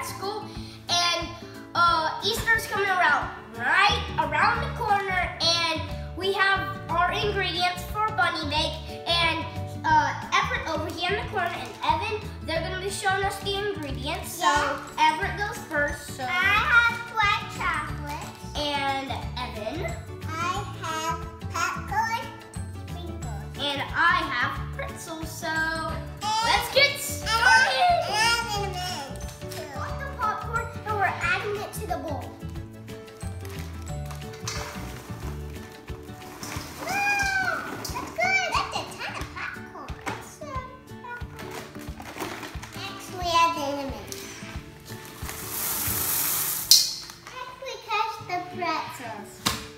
school, and Easter's coming around right around the corner, and we have our ingredients for bunny bake, and Everett over here in the corner, and Evan, they're going to be showing us the ingredients. So Everett goes first. So I have white chocolate. And Evan. I have popcorn sprinkles. And I have pretzels. So let's get started. And we got the popcorn, and we're adding it to the bowl. Pretzels.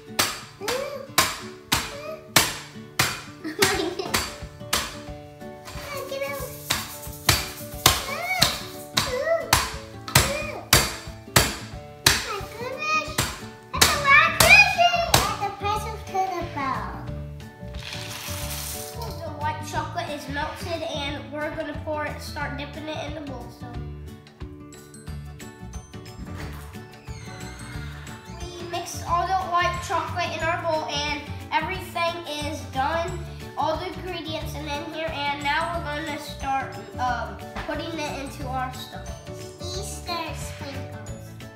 Chocolate is melted, and we're gonna pour it, start dipping it in the bowl. So we mix all the white chocolate in our bowl, and everything is done. All the ingredients in here, and now we're gonna start putting it into our stuff. Easter sprinkles.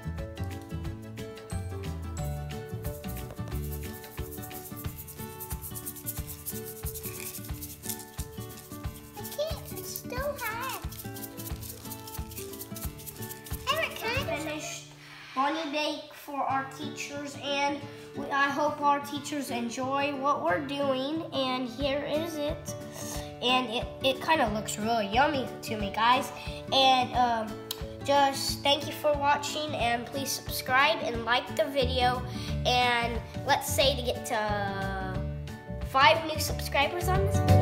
Finished bunny bake for our teachers, and I hope our teachers enjoy what we're doing. And here is it, and it kind of looks really yummy to me, guys. And just thank you for watching, and please subscribe and like the video, and let's say to get to 5 new subscribers on this video.